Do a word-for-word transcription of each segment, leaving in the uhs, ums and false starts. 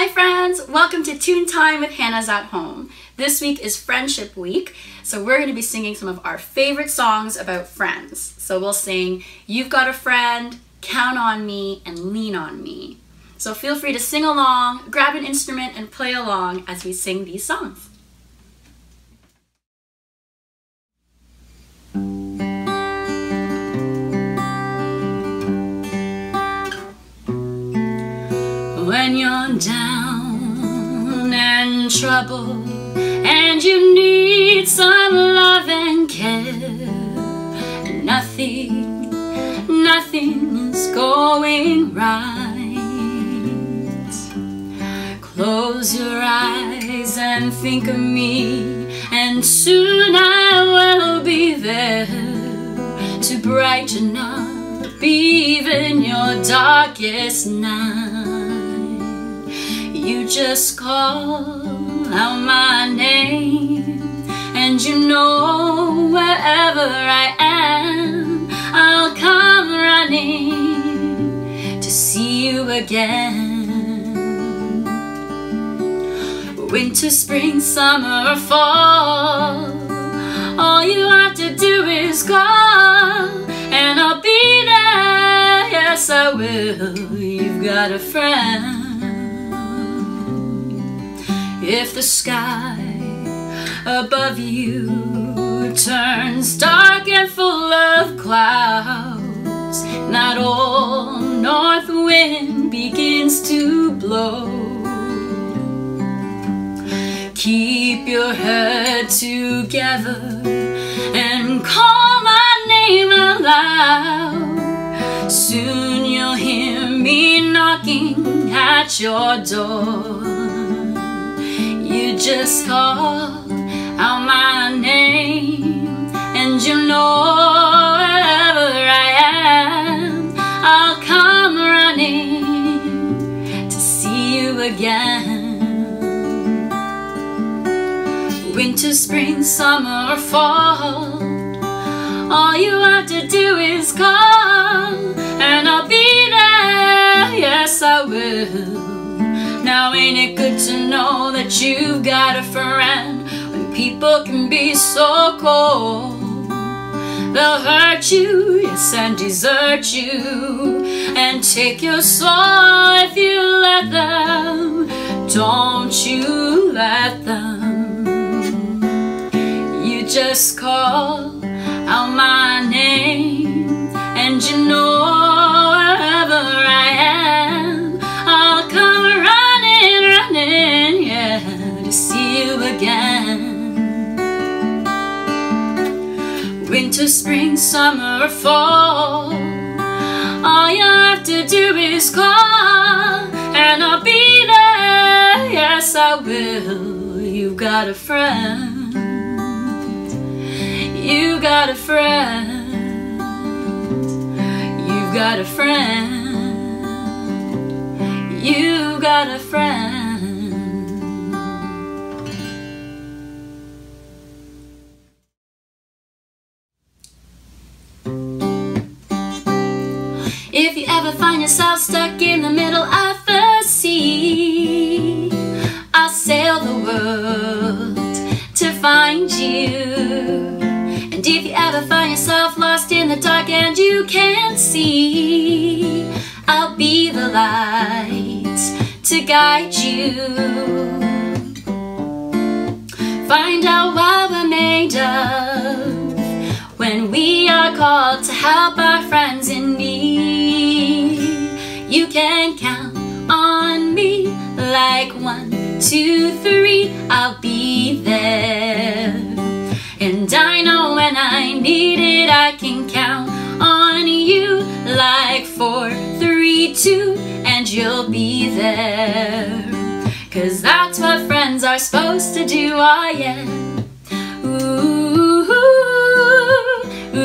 Hi friends, welcome to Tune Time with Hannah's at Home. This week is Friendship Week, so we're going to be singing some of our favorite songs about friends. So we'll sing You've Got a Friend, Count on Me, and Lean on Me. So feel free to sing along, grab an instrument, and play along as we sing these songs. When you're down and troubled and you need some love and care, and nothing, nothing is going right, close your eyes and think of me, and soon I will be there to brighten up even your darkest night. You just call out my name, and you know wherever I am, I'll come running to see you again. Winter, spring, summer, or fall, all you have to do is call, and I'll be there, yes I will. You've got a friend. If the sky above you turns dark and full of clouds, and that old north wind begins to blow, keep your head together and call my name out loud. Soon you'll hear me knocking at your door. You just call out my name, and you know wherever I am, I'll come running to see you again. Winter, spring, summer, or fall, all you have to do is call, and I'll be there, yes I will. Now ain't it good to know that you've got a friend when people can be so cold? They'll hurt you, yes, and desert you, and take your soul if you let them. Don't you let them. You just call out my name, and you know wherever I am, I'll come running, running, yeah, to see you again. Winter, spring, summer, or fall, all you have to do is call, and I'll be there, yes I will. You've got a friend, you got a friend, you've got a friend. You got a friend. If you ever find yourself stuck in the middle of the sea, I'll sail the world to find you. And if you ever find yourself lost in the dark and you can't see, I'll be the light to guide you. Find out what we're made of when we are called to help our friends in need. You can count on me like one, two, three, I'll be there. And I know when I need it, I can count on you like four, three, two, and you'll be there. 'Cause that's what friends are supposed to do, oh yeah. Ooh, ooh,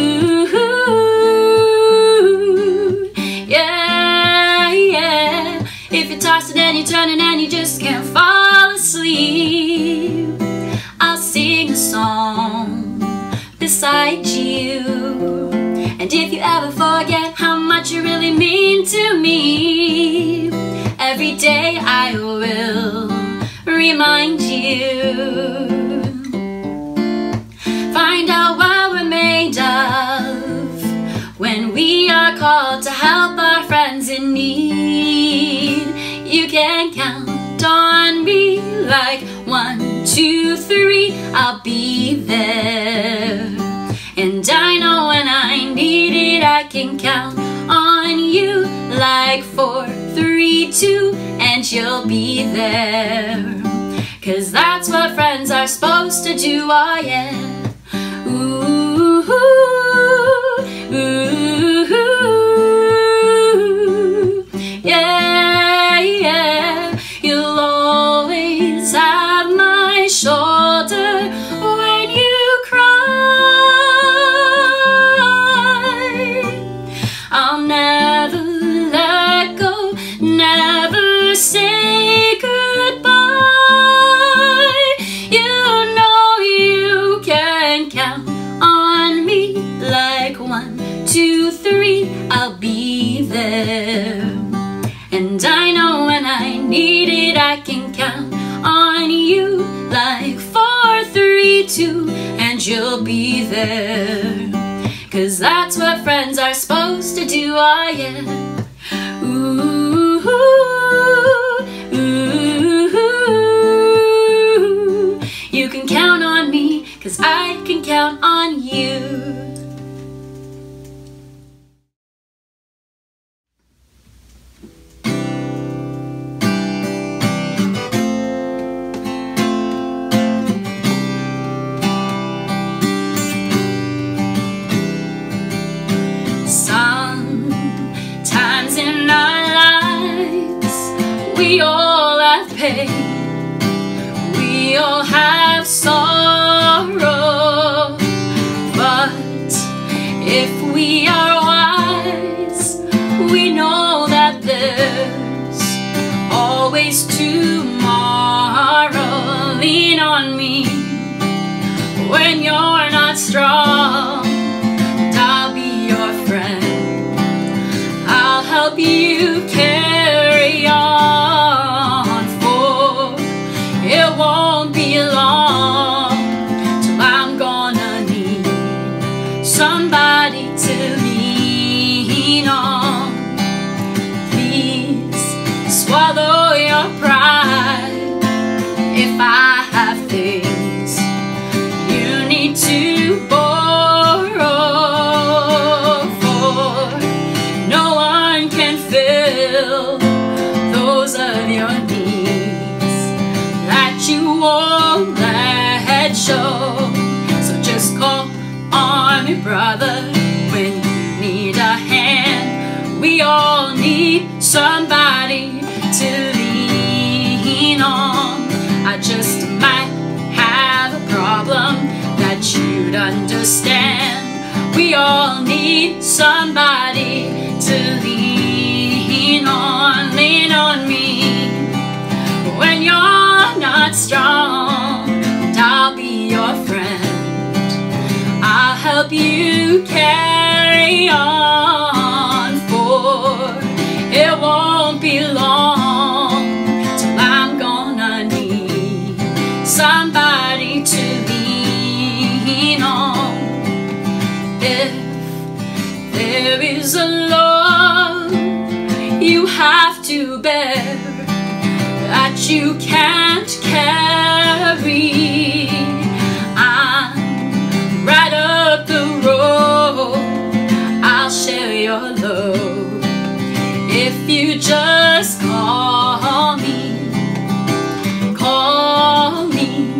ooh, yeah, yeah. If you're tossing and you're turning and you just can't fall asleep, I'll sing a song beside you. And if you ever forget how much you really mean to me, every day I will remind you. Find out what we're made of when we are called to help our friends in need. You can count on me like one, two, three, I'll be there. And I know when I need it, I can count on you like four, three, two, and you'll be there. 'Cause that's what friends are supposed to do, oh yeah. Ooh, ooh, ooh, yeah, yeah. You'll always have my shoulder when you cry. I'll never let go, never say goodbye. You know you can count on me like one, two, three, I'll be there. And I know when I need it, I can count on you like four, three, two, and you'll be there. 'Cause that's what friends are supposed to do, oh yeah. Ooh, ooh, ooh. You can count on me, 'cause I can count on you. Sometimes in our lives we all have pain, we all have sorrow, but if we are wise, we know that there's always tomorrow. Lean on me when you're not strong, and I'll be your friend. I'll help you carry on, for it won't be long till I'm gonna need somebody to lean on. Please swallow your pride if I have things you need to borrow, for no one can fill those of your needs that you won't let show. So just call on me, brother, when you need a hand. We all need somebody to lean on. I just might have a problem that you'd understand. We all need somebody to lean on. Lean on me when you're not strong, and I'll be your friend. I'll help you carry on, for it won't be long till I'm gonna need somebody to lean on. If there is a load you have to bear that you can't carry, I'm right up the road. I'll share your load if you just call me. Call me,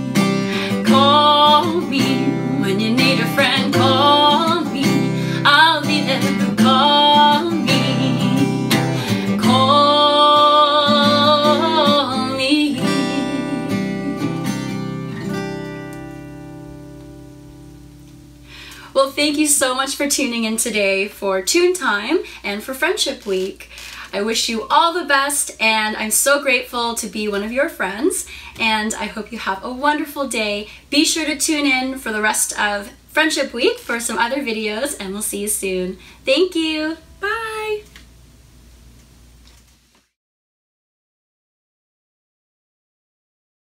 call me when you need a friend. Call me, I'll be there. Call me, call me. Well, thank you so much for tuning in today for Tune Time and for Friendship Week. I wish you all the best, and I'm so grateful to be one of your friends, and I hope you have a wonderful day. Be sure to tune in for the rest of Friendship Week for some other videos, and we'll see you soon. Thank you!